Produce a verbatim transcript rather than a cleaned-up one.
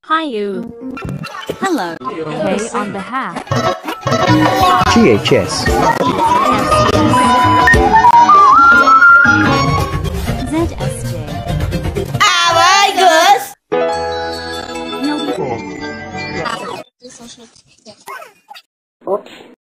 Hi you. Hello. K on behalf. G H S. Z S J. Ah, my gosh! No. Oops.